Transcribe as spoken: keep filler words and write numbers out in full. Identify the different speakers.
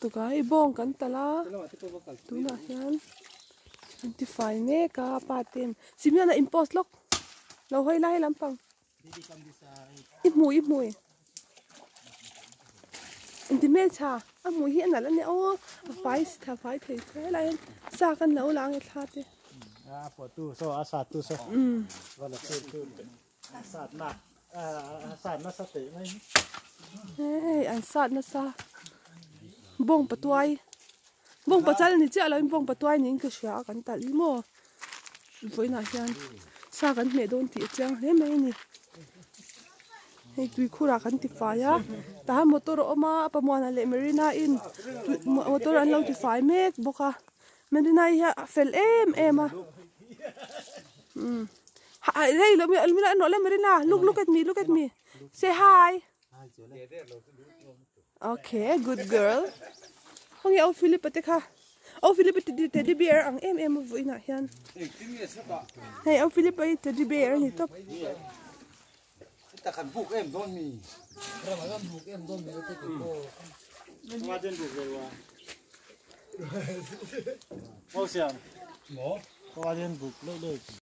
Speaker 1: tu ka i bong kan tala tu na hian twenty-five me ka patin simya na impose lok lo hoi lai lampang i mu i mu inti me cha a mu hi na la ne o a fai tha fai thei se lai sa kan lo lang e thate
Speaker 2: a po tu so a sa tu so
Speaker 1: um
Speaker 2: wala tu tu sa na a sa na sa te mai
Speaker 1: hey an sat na sa bong patuai bong pachal ni cha lo bong patuai ni ka sha kan tal mo voi na hian sa kan me don ti chang he mai ni hei tui khura kan ti fa ya ta motor oma pa mo na le marina in motor an lo ti fai mek boka marina ya fel em ema um hey lo mi almina no le marina look look at me look at me say hi okay good girl hong ya Philip te kha oh Philip teddy bear ang em em voi na hian hey oh Philip teddy bear ni top
Speaker 3: ta kan buk em don mi ra ma kan buk em don mi te ko
Speaker 2: wa den bu le wa o xiang mo wa den bu le le